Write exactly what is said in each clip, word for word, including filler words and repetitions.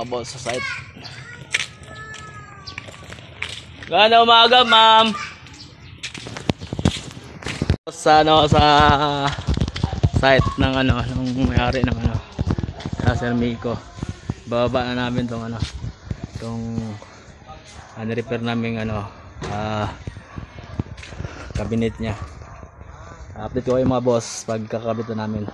mga boss sa site. Ganda umaga, ma'am. Sa ano sa site ng ano ng may-ari ng ano, Sir Miko. Bababa na namin tong ano, tong ano repair namin ano, ah, cabinet niya. Update ko kayo mga boss pag kakabit na namin.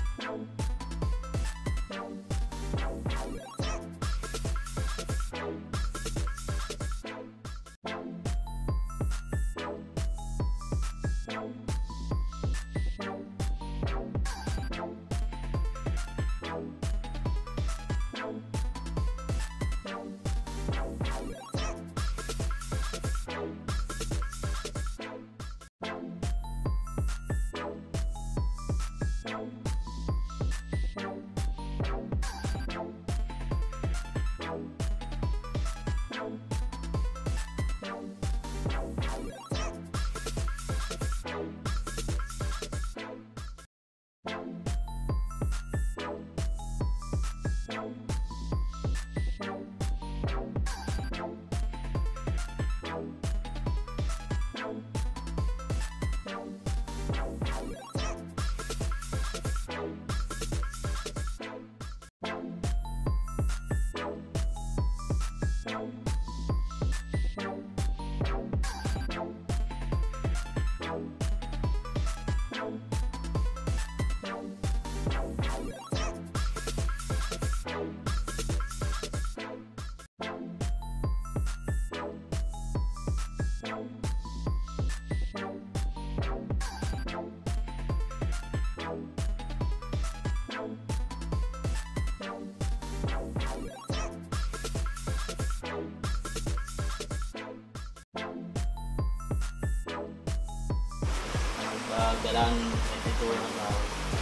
Bye. Pagdalaan twenty-two ng tao.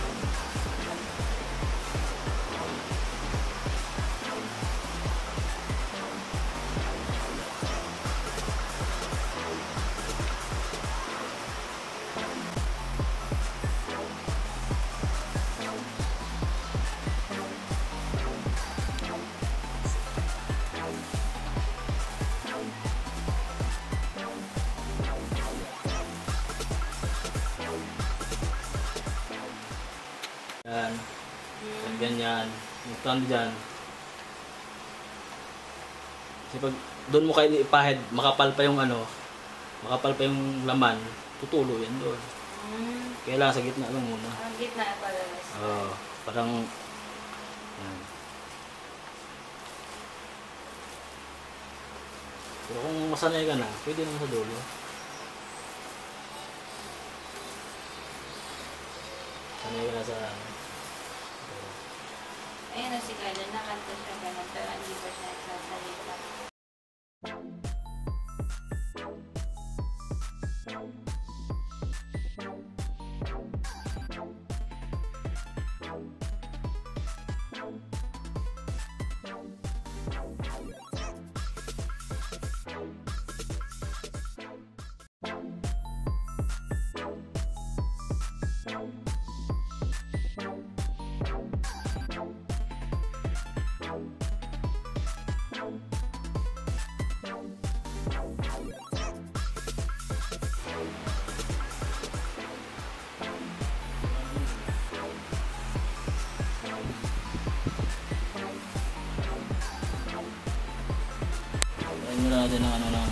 Yan. Ganyan. Yung stand dyan. Kasi pag doon mo kayo ipahid, makapal pa yung ano, makapal pa yung laman, tutulo yan doon. Mm. Kailangan sa gitna lang muna. Ang gitna pala. Oo. Oh, parang, yan. Pero kung masanay ka na, pwede naman sa dulo. Sanay ka na sa ano. Ayun na si Carla, nakanta siya ganun, pero hindi pa siya nagsasalita. Ayun na natin ang ano ng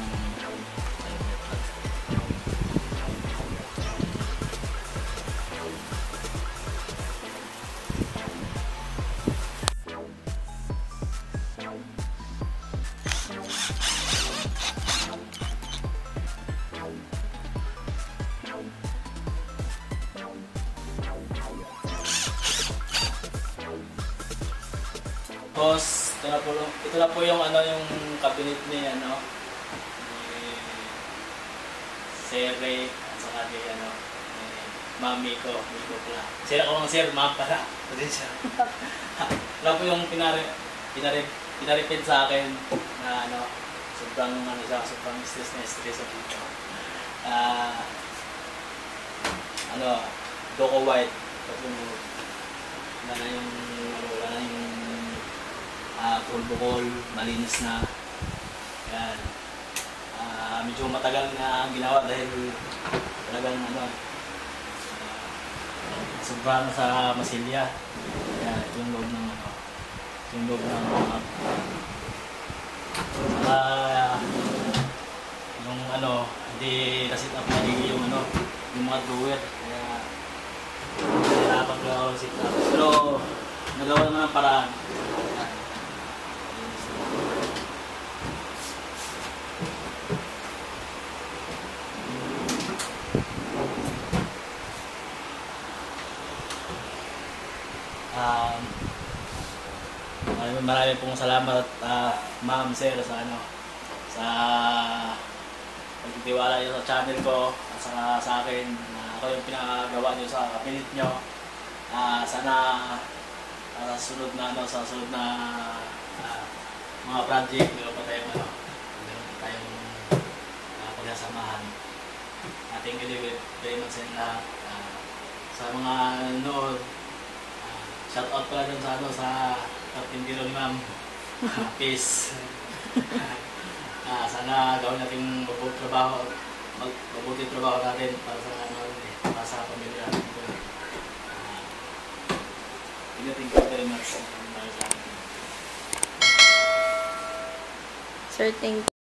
Tapos, ito na po, ito na po yung ano yung cabinet ni ano ni Sir Ray at saka ni ano ni Mami ko, Miko pala. Sir ako ng Sir, Ma'am pala. Pwede siya. Wala po yung pinari, pinari, pinaripid sa akin na ano, sobrang ano siya, sobrang stress na stress ako dito. Ah, ano, Doko White. Tapos wala na yung, wala na yung Uh, bukol, malinis na. Yan. Uh, medyo matagal na ginawa dahil talagang ano, uh, sobrang sa masilya. Yan, ito yung loob ng ano, ito yung loob ng uh, uh, yung ano, hindi kasi up na yung ano, yung mga drawer. Kaya nahirapan ko ako sit up. Pero nagawa naman ng paraan. Um, marami, marami pong salamat uh, Ma'am Sir sa ano sa pagtitiwala niyo sa channel ko at saka sa akin na uh, ako yung pinagawa niyo sa kapilit niyo. Uh, sana uh, sunod na ano sa sunod na uh, mga project meron pa tayong ano meron pa tayong uh, pagsasamahan. Uh, thank you very much sa lahat uh, sa mga nanonood. Shout out pala dun sa ano sa Pintor ni Ma'am. Peace. ah, sana gawin natin mabuti trabaho, mag mabuti trabaho natin para sa ano eh, para sa pamilya natin. Ah, thank you very much. Sir, thank you.